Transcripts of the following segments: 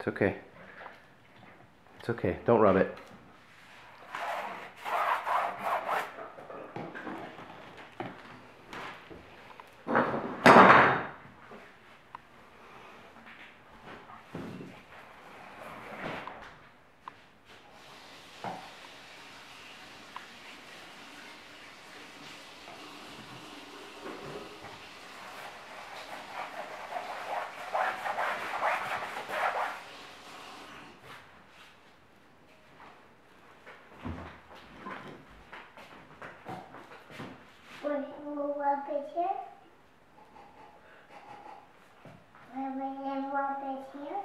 It's okay. It's okay. Don't rub it. We'll rub it here. We'll rub it here.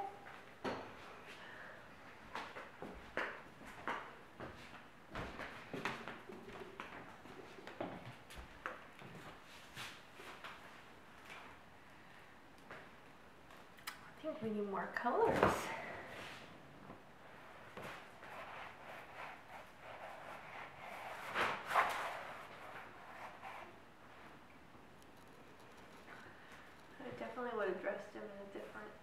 I think we need more colors. I definitely would have dressed him in a different